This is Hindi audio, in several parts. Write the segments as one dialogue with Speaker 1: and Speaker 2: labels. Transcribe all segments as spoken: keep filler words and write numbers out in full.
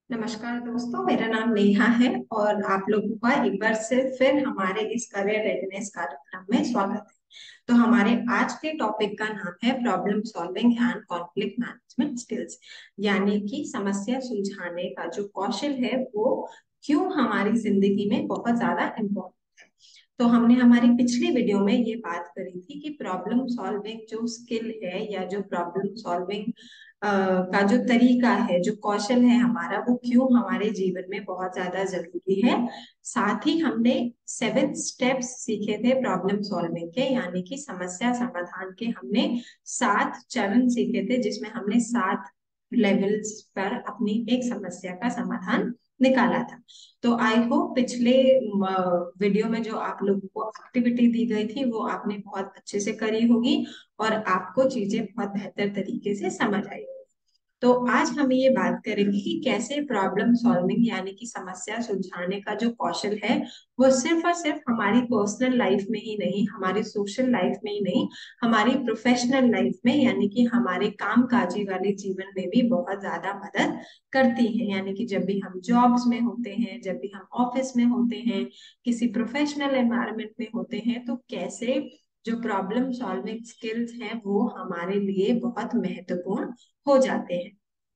Speaker 1: नमस्कार दोस्तों, मेरा नाम नेहा है और आप लोगों का एक बार से फिर हमारे इस करियर रेडीनेस कार्यक्रम में स्वागत है। तो हमारे आज के टॉपिक का नाम है problem solving and conflict management skills, यानी कि समस्या सुलझाने का जो कौशल है वो क्यों हमारी जिंदगी में बहुत ज्यादा इम्पोर्टेंट है। तो हमने हमारी पिछली वीडियो में ये बात करी थी कि प्रॉब्लम सॉल्विंग जो स्किल है या जो प्रॉब्लम सॉल्विंग का जो तरीका है, जो कौशल है हमारा, वो क्यों हमारे जीवन में बहुत ज्यादा जरूरी है। साथ ही हमने सेवन स्टेप्स सीखे थे प्रॉब्लम सॉल्विंग के, यानी कि समस्या समाधान के हमने सात चरण सीखे थे, जिसमें हमने सात लेवल्स पर अपनी एक समस्या का समाधान निकाला था। तो आई होप पिछले वीडियो में जो आप लोगों को एक्टिविटी दी गई थी वो आपने बहुत अच्छे से करी होगी और आपको चीजें बहुत बेहतर तरीके से समझ आई होगी। तो आज हम ये बात करेंगे कि कैसे प्रॉब्लम सॉल्विंग यानी कि समस्या सुलझाने का जो कौशल है वो सिर्फ और सिर्फ हमारी पर्सनल लाइफ में ही नहीं, हमारी सोशल लाइफ में ही नहीं, हमारी प्रोफेशनल लाइफ में यानी कि हमारे कामकाजी वाले जीवन में भी बहुत ज्यादा मदद करती है। यानी कि जब भी हम जॉब्स में होते हैं, जब भी हम ऑफिस में होते हैं, किसी प्रोफेशनल एनवायरनमेंट में होते हैं, तो कैसे जो प्रॉब्लम सॉल्विंग स्किल्स हैं वो हमारे लिए बहुत महत्वपूर्ण हो जाते हैं।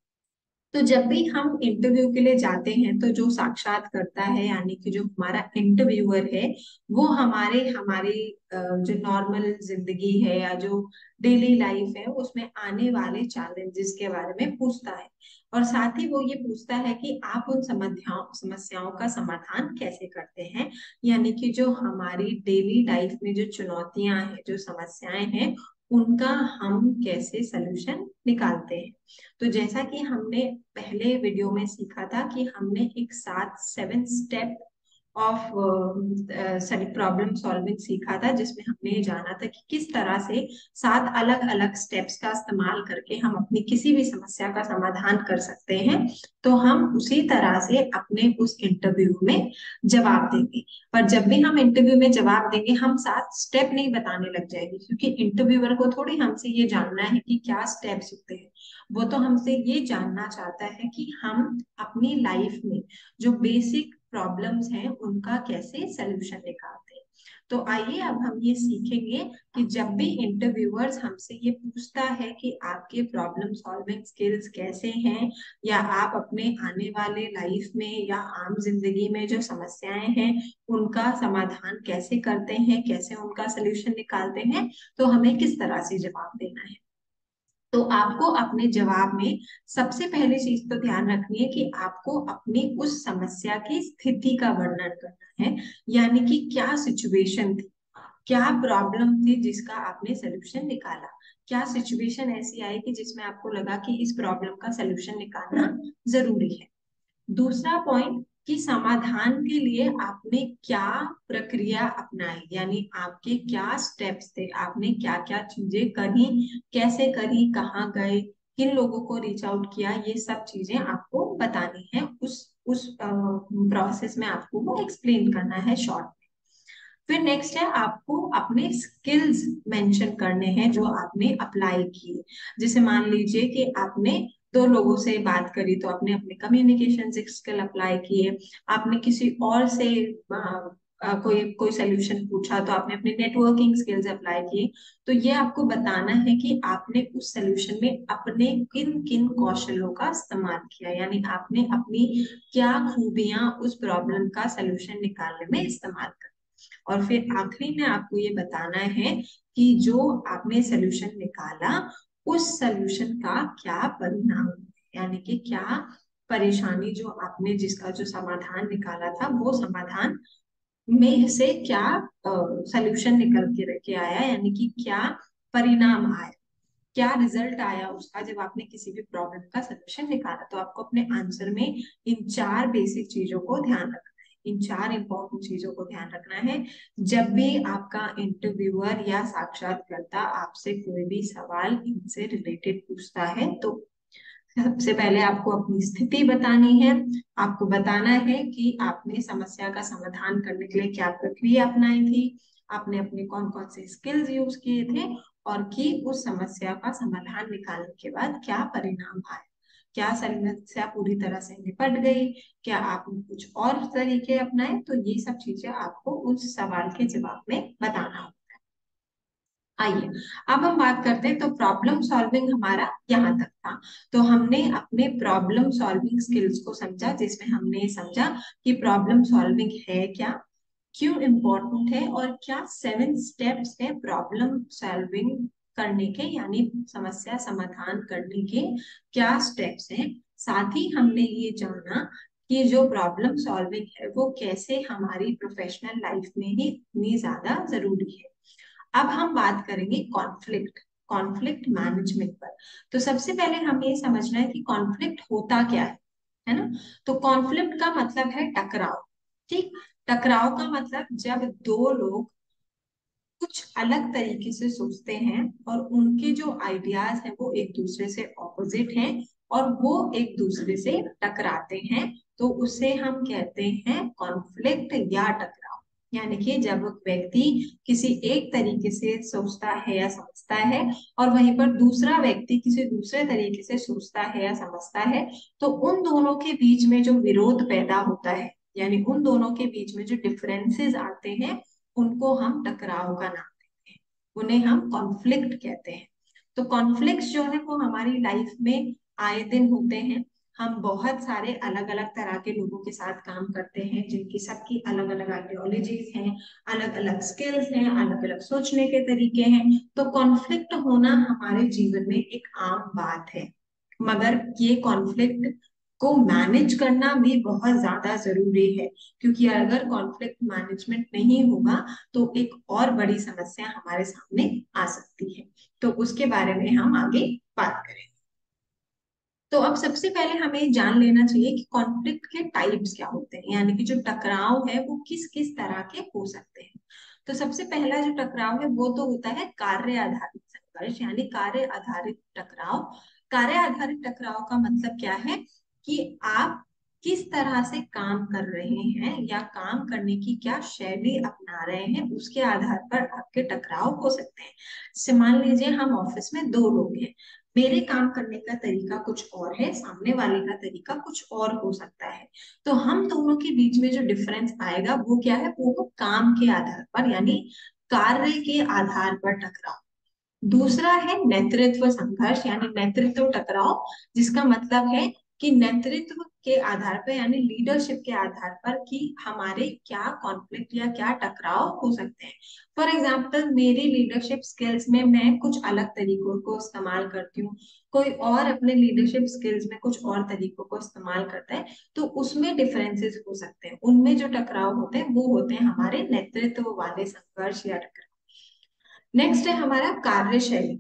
Speaker 1: तो जब भी हम इंटरव्यू के लिए जाते हैं तो जो साक्षात्कारता है यानी कि जो हमारा इंटरव्यूअर है वो हमारे हमारी अ, जो नॉर्मल जिंदगी है या जो डेली लाइफ है उसमें आने वाले चैलेंजेस के बारे में पूछता है। और साथ ही वो ये पूछता है कि आप उन समस्याओं समस्याओं का समाधान कैसे करते हैं, यानी कि जो हमारी डेली लाइफ में जो चुनौतियां हैं, जो समस्याएं हैं, उनका हम कैसे सलूशन निकालते हैं। तो जैसा कि हमने पहले वीडियो में सीखा था कि हमने एक सात seven step of sorry problem solving सीखा था, जिसमें हमने ये जाना था कि किस तरह से सात अलग अलग स्टेप्स का इस्तेमाल करके हम अपनी किसी भी समस्या का समाधान कर सकते हैं। तो हम उसी तरह से अपने उस इंटरव्यू में जवाब देंगे। पर जब भी हम इंटरव्यू में जवाब देंगे हम सात स्टेप नहीं बताने लग जाएंगे, क्योंकि इंटरव्यूअर को थोड़ी हमसे ये जानना है कि क्या स्टेप्स होते हैं। वो तो हमसे ये जानना चाहता है कि हम अपनी लाइफ में जो बेसिक प्रॉब्लम्स हैं उनका कैसे सलूशन निकालते हैं। तो आइए अब हम ये सीखेंगे कि जब भी इंटरव्यूअर्स हमसे ये पूछता है कि आपके प्रॉब्लम सॉल्विंग स्किल्स कैसे हैं, या आप अपने आने वाले लाइफ में या आम जिंदगी में जो समस्याएं हैं उनका समाधान कैसे करते हैं, कैसे उनका सलूशन निकालते हैं, तो हमें किस तरह से जवाब देना है। तो आपको अपने जवाब में सबसे पहली चीज तो ध्यान रखनी है कि आपको अपनी उस समस्या की स्थिति का वर्णन करना है, यानी कि क्या सिचुएशन थी, क्या प्रॉब्लम थी जिसका आपने सोल्यूशन निकाला। क्या सिचुएशन ऐसी आई कि जिसमें आपको लगा कि इस प्रॉब्लम का सोल्यूशन निकालना जरूरी है। दूसरा पॉइंट कि समाधान के लिए आपने क्या प्रक्रिया अपनाई, यानी आपके क्या स्टेप्स थे, आपने क्या क्या चीजें करी, कैसे करी, कहाँ गए, किन लोगों को रीच आउट किया, ये सब चीजें आपको बतानी है। उस उस प्रोसेस में आपको वो एक्सप्लेन करना है शॉर्ट। फिर नेक्स्ट है आपको अपने स्किल्स मेंशन करने हैं जो आपने अप्लाई किए। जैसे मान लीजिए कि आपने दो लोगों से बात करी तो आपने अपने कम्युनिकेशन स्किल अप्लाई किए, आपने किसी और से अ, अ, कोई कोई सोल्यूशन पूछा तो आपने अपने नेटवर्किंग स्किल्स अप्लाई किए। तो ये आपको बताना है कि आपने उस सोल्यूशन में अपने किन किन कौशलों का इस्तेमाल किया, यानी आपने अपनी क्या खूबियां उस प्रॉब्लम का सोल्यूशन निकालने में इस्तेमाल कर। और फिर आखिरी में आपको ये बताना है कि जो आपने सोल्यूशन निकाला उस सोल्यूशन का क्या परिणाम है, यानी कि क्या परेशानी जो आपने जिसका जो समाधान निकाला था वो समाधान में से क्या सोल्यूशन निकल के के आया, यानी कि क्या परिणाम आया, क्या रिजल्ट आया उसका जब आपने किसी भी प्रॉब्लम का सोल्यूशन निकाला। तो आपको अपने आंसर में इन चार बेसिक चीजों को ध्यान रखना है, इन चार इंपॉर्टेंट चीजों को ध्यान रखना है। जब भी आपका इंटरव्यूअर या साक्षात्कारता आपसे कोई भी सवाल इनसे रिलेटेड पूछता है तो सबसे पहले आपको अपनी स्थिति बतानी है। आपको बताना है कि आपने समस्या का समाधान करने के लिए क्या प्रक्रिया अपनाई थी, आपने अपने कौन कौन से स्किल्स यूज किए थे, और कि उस समस्या का समाधान निकालने के बाद क्या परिणाम आए। क्या समस्या पूरी तरह से निपट गई, क्या आपने कुछ और तरीके अपनाए, तो ये सब चीजें आपको उस सवाल के जवाब में बताना होगा। आइए अब हम बात करते हैं। तो प्रॉब्लम सॉल्विंग हमारा यहाँ तक था। तो हमने अपने प्रॉब्लम सॉल्विंग स्किल्स को समझा, जिसमें हमने समझा कि प्रॉब्लम सॉल्विंग है क्या, क्यों इम्पोर्टेंट है, और क्या सेवन स्टेप्स है प्रॉब्लम सॉल्विंग करने के, यानी समस्या समाधान करने के क्या स्टेप्स हैं। साथ ही हमने ये जाना कि जो प्रॉब्लम सॉल्विंग है वो कैसे हमारी प्रोफेशनल लाइफ में ही इतनी ज्यादा जरूरी है। अब हम बात करेंगे कॉन्फ्लिक्ट कॉन्फ्लिक्ट मैनेजमेंट पर। तो सबसे पहले हमें ये समझना है कि कॉन्फ्लिक्ट होता क्या है है ना। तो कॉन्फ्लिक्ट का मतलब है टकराव। ठीक, टकराव का मतलब जब दो लोग कुछ अलग तरीके से सोचते हैं और उनके जो आइडियाज हैं वो एक दूसरे से ऑपोजिट हैं और वो एक दूसरे से टकराते हैं, तो उसे हम कहते हैं कॉन्फ्लिक्ट या टकराव। यानी कि जब व्यक्ति किसी एक तरीके से सोचता है या समझता है और वहीं पर दूसरा व्यक्ति किसी दूसरे तरीके से सोचता है या समझता है, तो उन दोनों के बीच में जो विरोध पैदा होता है, यानी उन दोनों के बीच में जो डिफरेंसेस आते हैं, उनको हम टकराव का नाम देते हैं, उन्हें हम कॉन्फ्लिक्ट कहते हैं। तो कॉन्फ्लिक्ट जो है वो हमारी लाइफ में आए दिन होते हैं। हम बहुत सारे अलग अलग तरह के लोगों के साथ काम करते हैं, जिनकी सबकी अलग अलग आइडियोलॉजीज हैं, अलग अलग स्किल्स हैं, अलग अलग सोचने के तरीके हैं। तो कॉन्फ्लिक्ट होना हमारे जीवन में एक आम बात है, मगर ये कॉन्फ्लिक्ट को मैनेज करना भी बहुत ज्यादा जरूरी है, क्योंकि अगर कॉन्फ्लिक्ट मैनेजमेंट नहीं होगा तो एक और बड़ी समस्या हमारे सामने आ सकती है। तो उसके बारे में हम आगे बात करें। तो अब सबसे पहले हमें जान लेना चाहिए कि कॉन्फ्लिक्ट के टाइप्स क्या होते हैं, यानी कि जो टकराव है वो किस किस तरह के हो सकते हैं। तो सबसे पहला जो टकराव है वो तो होता है कार्य आधारित संघर्ष, यानी कार्य आधारित टकराव। कार्य आधारित टकराव का मतलब क्या है कि आप किस तरह से काम कर रहे हैं या काम करने की क्या शैली अपना रहे हैं, उसके आधार पर आपके टकराव हो सकते हैं। जैसे मान लीजिए हम ऑफिस में दो लोग हैं, मेरे काम करने का तरीका कुछ और है, सामने वाले का तरीका कुछ और हो सकता है। तो हम दोनों के बीच में जो डिफरेंस आएगा वो क्या है, वो काम के आधार पर, यानी कार्य के आधार पर टकराव। दूसरा है नेतृत्व संघर्ष, यानी नेतृत्व टकराव, जिसका मतलब है कि नेतृत्व के आधार पर, यानी लीडरशिप के आधार पर, कि हमारे क्या कॉन्फ्लिक्ट या क्या टकराव हो सकते हैं। फॉर एग्जाम्पल, मेरी लीडरशिप स्किल्स में मैं कुछ अलग तरीकों को इस्तेमाल करती हूँ, कोई और अपने लीडरशिप स्किल्स में कुछ और तरीकों को इस्तेमाल करता है, तो उसमें डिफरेंसेस हो सकते हैं। उनमें जो टकराव होते हैं वो होते हैं हमारे नेतृत्व वाले संघर्ष या टकराव। नेक्स्ट है हमारा कार्यशैली।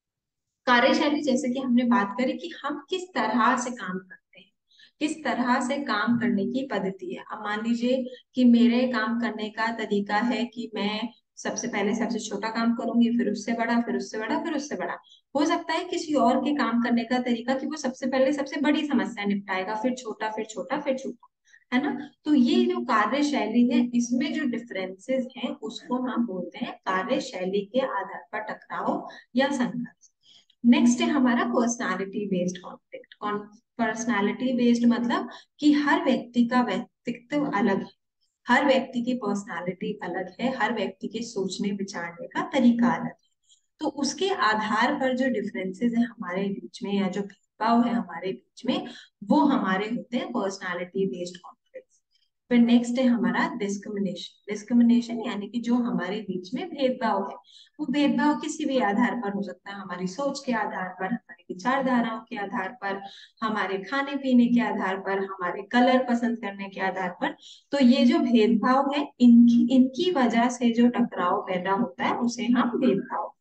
Speaker 1: कार्यशैली जैसे कि हमने बात करी कि हम किस तरह से काम करते हैं, किस तरह से काम करने की पद्धति है। अब मान लीजिए कि मेरे काम करने का तरीका है कि मैं सबसे पहले सबसे छोटा काम करूंगी, फिर उससे बड़ा, फिर उससे बड़ा, फिर उससे बड़ा। हो सकता है किसी और के काम करने का तरीका कि वो सबसे पहले सबसे बड़ी समस्या निपटाएगा, फिर छोटा, फिर छोटा, फिर छोटा, है ना। तो ये जो कार्यशैली है, इसमें जो डिफरेंसेस हैं उसको हम बोलते हैं कार्यशैली के आधार पर टकराव या संघर्ष। नेक्स्ट है हमारा personality based conflict. Personality based मतलब कि हर व्यक्ति का व्यक्तित्व अलग है, हर व्यक्ति की पर्सनालिटी अलग है, हर व्यक्ति के सोचने विचारने का तरीका अलग है। तो उसके आधार पर जो डिफरेंसेस है हमारे बीच में, या जो भेदभाव है हमारे बीच में, वो हमारे होते हैं पर्सनालिटी बेस्ड कॉन्फ्लिक्ट। फिर नेक्स्ट है हमारा डिस्क्रिमिनेशन। डिस्क्रिमिनेशन यानी कि जो हमारे बीच में भेदभाव है, वो भेदभाव किसी भी आधार पर हो सकता है, हमारी सोच के आधार पर, हमारी विचारधाराओं के आधार पर, हमारे खाने पीने के आधार पर, हमारे कलर पसंद करने के आधार पर। तो ये जो भेदभाव है, इनकी इनकी वजह से जो टकराव पैदा होता है उसे हम भेदभाव।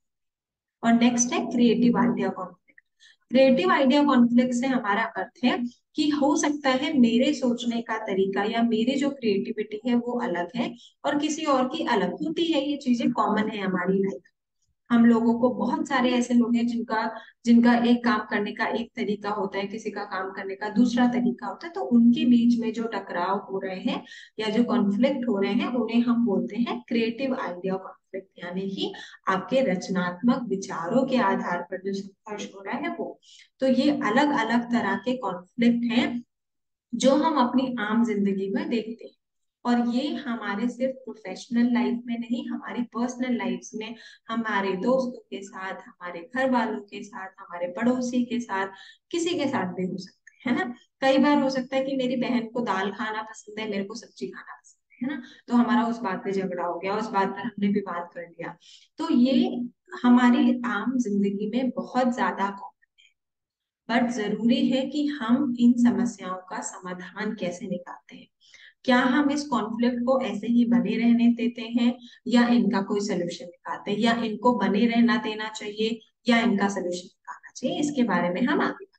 Speaker 1: और नेक्स्ट है creative idea conflict. Creative idea conflict से हमारा अर्थ है कि हो सकता है मेरे सोचने का तरीका या मेरी जो क्रिएटिविटी है वो अलग है और किसी और की अलग होती है, ये चीजें कॉमन है हमारी लाइफ। हम लोगों को बहुत सारे ऐसे लोग हैं जिनका जिनका एक काम करने का एक तरीका होता है, किसी का काम करने का दूसरा तरीका होता है। तो उनके बीच में जो टकराव हो रहे हैं या जो कॉन्फ्लिक्ट हो रहे हैं उन्हें हम बोलते हैं क्रिएटिव आइडिया कॉन्फ्लिक्ट, यानी कि आपके रचनात्मक विचारों के आधार पर जो संघर्ष हो रहा है वो। तो ये अलग अलग तरह के कॉन्फ्लिक्ट हैं जो हम अपनी आम जिंदगी में देखते हैं। और ये हमारे सिर्फ प्रोफेशनल लाइफ में नहीं, हमारी पर्सनल लाइफ में, हमारे दोस्तों के साथ, हमारे घर वालों के साथ, हमारे पड़ोसी के साथ, किसी के साथ भी हो सकते हैं, है ना। कई बार हो सकता है कि मेरी बहन को दाल खाना पसंद है, मेरे को सब्जी खाना पसंद है है ना। तो हमारा उस बात पे झगड़ा हो गया, उस बात पर हमने विवाद कर लिया। तो ये हमारी आम जिंदगी में बहुत ज्यादा, बट जरूरी है कि हम इन समस्याओं का समाधान कैसे निकालते हैं। क्या हम इस कॉन्फ्लिक्ट को ऐसे ही बने रहने देते हैं, या इनका कोई सोल्यूशन निकालते हैं, या इनको बने रहना देना चाहिए, या इनका सोल्यूशन निकालना चाहिए, इसके बारे में हम आगे।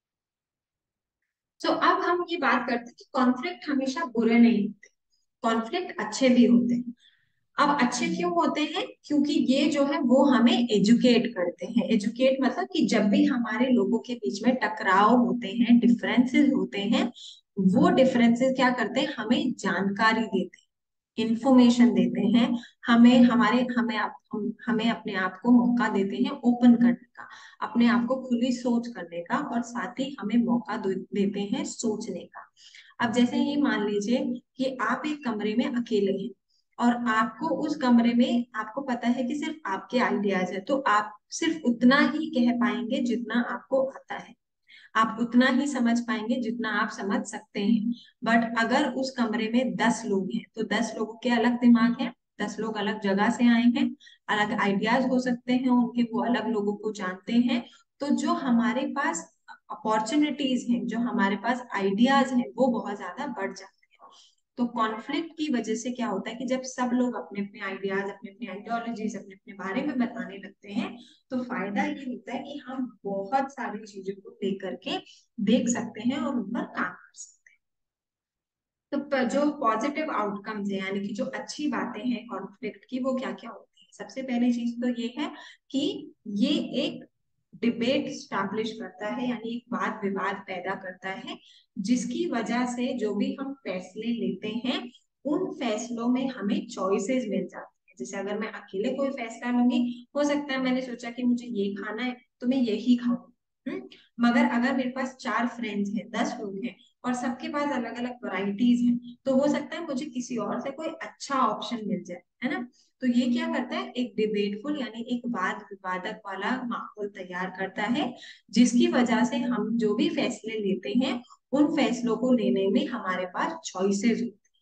Speaker 1: तो अब हम ये बात करते हैं कि कॉन्फ्लिक्ट हमेशा बुरे नहीं होते, कॉन्फ्लिक्ट अच्छे भी होते हैं। अब अच्छे क्यों होते हैं? क्योंकि ये जो है वो हमें एजुकेट करते हैं। एजुकेट मतलब कि जब भी हमारे लोगों के बीच में टकराव होते हैं, डिफरेंसेस होते हैं, वो डिफरेंसेस क्या करते हैं, हमें जानकारी देते हैं, इंफॉर्मेशन देते हैं, हमें हमारे हमें आप हम, हमें अपने आप को मौका देते हैं ओपन करने का, अपने आप को खुली सोच करने का, और साथ ही हमें मौका देते हैं सोचने का। अब जैसे ये मान लीजिए कि आप एक कमरे में अकेले हैं, और आपको उस कमरे में आपको पता है कि सिर्फ आपके आइडियाज है, तो आप सिर्फ उतना ही कह पाएंगे जितना आपको आता है, आप उतना ही समझ पाएंगे जितना आप समझ सकते हैं। बट अगर उस कमरे में दस लोग हैं, तो दस लोगों के अलग दिमाग हैं, दस लोग अलग जगह से आए हैं, अलग आइडियाज हो सकते हैं उनके, वो अलग लोगों को जानते हैं। तो जो हमारे पास अपॉर्चुनिटीज हैं, जो हमारे पास आइडियाज हैं, वो बहुत ज्यादा बढ़ जाते हैं। तो कॉन्फ्लिक्ट की वजह से क्या होता है कि जब सब लोग अपने अपने आइडियाज, अपने अपने आइडियोलॉजीज, अपने अपने बारे में बताने लगते हैं, तो फायदा ये होता है कि हम बहुत सारी चीजों को लेकर के देख सकते हैं और उन पर काम कर सकते हैं। तो प- जो पॉजिटिव आउटकम्स है, यानी कि जो अच्छी बातें हैं कॉन्फ्लिक्ट की, वो क्या क्या होती है? सबसे पहली चीज तो ये है कि ये एक डिबेट स्टैब्लिश करता है, यानी एक वाद विवाद पैदा करता है, जिसकी वजह से जो भी हम फैसले लेते हैं, उन फैसलों में हमें चॉइसेस मिल जाती है। जैसे अगर मैं अकेले कोई फैसला लूंगी, हो सकता है मैंने सोचा कि मुझे ये खाना है तो मैं यही खाऊं, हम्म? मगर अगर मेरे पास चार फ्रेंड्स हैं, दस लोग हैं, और सबके पास अलग अलग वैरायटीज हैं, तो हो सकता है मुझे किसी और से कोई अच्छा ऑप्शन मिल जाए, है ना। तो ये क्या करता है, एक डिबेटफुल यानी एक वाद विवादक वाला माहौल तैयार करता है, जिसकी वजह से हम जो भी फैसले लेते हैं, उन फैसलों को लेने में हमारे पास चॉइसेस होती है।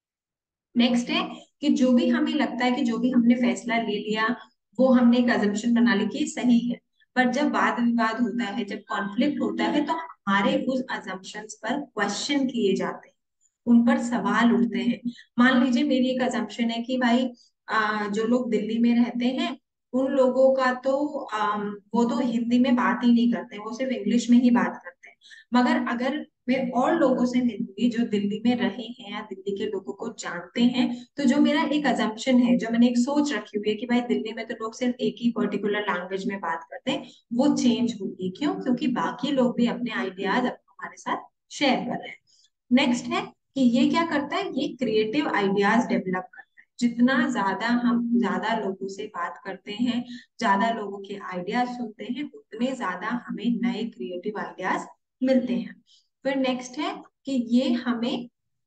Speaker 1: नेक्स्ट है कि जो भी हमें लगता है कि जो भी हमने फैसला ले लिया, वो हमने एक अजम्पशन बना ली कि ये सही है। पर जब वाद विवाद होता है, जब कॉन्फ्लिक्ट होता है, तो हमारे उस अजम्पशंस पर क्वेश्चन किए जाते हैं, उन पर सवाल उठते हैं। मान लीजिए मेरी एक अजम्पशन है कि भाई आ, जो लोग दिल्ली में रहते हैं, उन लोगों का तो आम, वो तो हिंदी में बात ही नहीं करते, वो सिर्फ इंग्लिश में ही बात करते हैं। मगर अगर मैं और लोगों से मिलूंगी जो दिल्ली में रहे हैं या दिल्ली के लोगों को जानते हैं, तो जो मेरा एक अजम्पशन है, जो मैंने एक सोच रखी हुई है कि भाई दिल्ली में तो लोग सिर्फ एक ही पर्टिकुलर लैंग्वेज में बात करते हैं, वो चेंज होगी। क्यों? क्योंकि बाकी लोग भी अपने आइडियाज हमारे साथ शेयर कर रहे हैं। नेक्स्ट है कि ये क्या करता है, ये क्रिएटिव आइडियाज डेवलप करता है। जितना ज्यादा हम ज्यादा लोगों से बात करते हैं, ज्यादा लोगों के आइडियाज सुनते हैं, उतने ज्यादा हमें नए क्रिएटिव आइडियाज मिलते हैं। फिर नेक्स्ट है कि ये हमें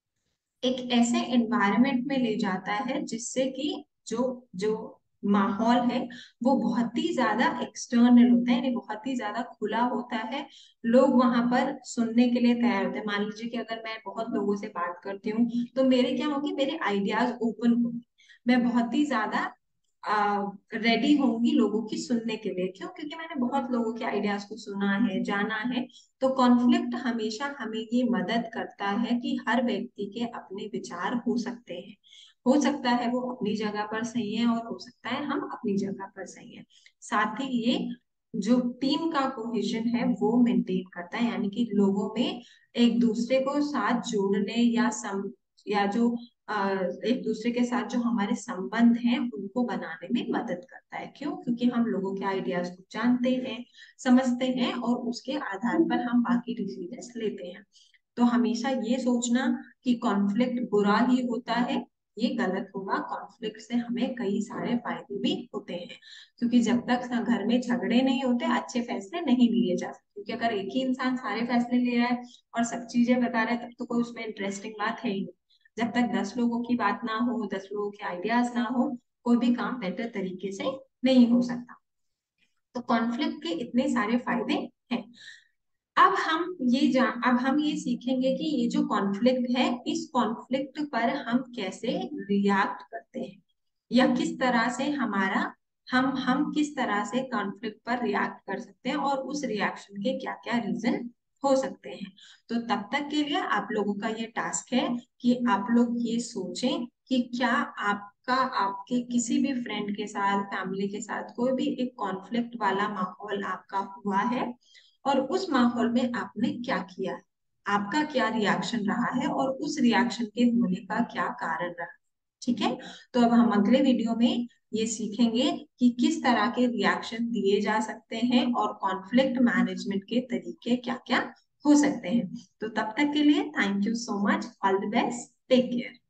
Speaker 1: एक ऐसे एनवायरनमेंट में ले जाता है जिससे कि जो जो माहौल है वो बहुत ही ज्यादा एक्सटर्नल होता है, यानी बहुत ही ज्यादा खुला होता है। लोग वहां पर सुनने के लिए तैयार होते हैं। मान लीजिए कि अगर मैं बहुत लोगों से बात करती हूँ, तो मेरे क्या होंगे, मेरे आइडियाज ओपन होंगे, मैं बहुत ही ज्यादा रेडी होंगी लोगों की सुनने के लिए। क्यों? क्योंकि मैंने बहुत लोगों के आइडियाज को सुना है, जाना है। तो कॉन्फ्लिक्ट हमेशा हमें ये मदद करता है कि हर व्यक्ति के अपने विचार हो सकते हैं, हो सकता है वो अपनी जगह पर सही है, और हो सकता है हम अपनी जगह पर सही है। साथ ही ये जो टीम का कोहेजन है वो मेंटेन करता है, यानी कि लोगों में एक दूसरे को साथ जोड़ने या सम या जो अ, एक दूसरे के साथ जो हमारे संबंध हैं उनको बनाने में मदद करता है। क्यों? क्योंकि हम लोगों के आइडियाज को जानते हैं, समझते हैं और उसके आधार पर हम बाकी डिसीजंस लेते हैं। तो हमेशा ये सोचना कि कॉन्फ्लिक्ट बुरा ही होता है, ये गलत होगा। कॉन्फ्लिक्ट से हमें कई सारे फायदे भी होते हैं, क्योंकि जब तक घर में झगड़े नहीं होते अच्छे फैसले नहीं लिए जा सकते। क्योंकि अगर एक ही इंसान सारे फैसले ले रहा है और सब चीजें बता रहा है तब तो कोई उसमें इंटरेस्टिंग बात है ही नहीं। जब तक दस लोगों की बात ना हो, दस लोगों के आइडियाज ना हो, कोई भी काम बेटर तरीके से नहीं हो सकता। तो कॉन्फ्लिक्ट के इतने सारे फायदे हैं। अब हम ये जान अब हम ये सीखेंगे कि ये जो कॉन्फ्लिक्ट है, इस कॉन्फ्लिक्ट पर हम कैसे रिएक्ट करते हैं, या किस तरह से हमारा हम हम किस तरह से कॉन्फ्लिक्ट पर रिएक्ट कर सकते हैं और उस रिएक्शन के क्या क्या रीजन हो सकते हैं। तो तब तक के लिए आप लोगों का ये टास्क है कि आप लोग ये सोचें कि क्या आपका आपके किसी भी फ्रेंड के साथ, फैमिली के साथ कोई भी एक कॉन्फ्लिक्ट वाला माहौल आपका हुआ है, और उस माहौल में आपने क्या किया है, आपका क्या रिएक्शन रहा है और उस रिएक्शन के होने का क्या कारण रहा। ठीक है, तो अब हम अगले वीडियो में ये सीखेंगे कि किस तरह के रिएक्शन दिए जा सकते हैं और कॉन्फ्लिक्ट मैनेजमेंट के तरीके क्या क्या हो सकते हैं। तो तब तक के लिए thank you so much, all the best, take care.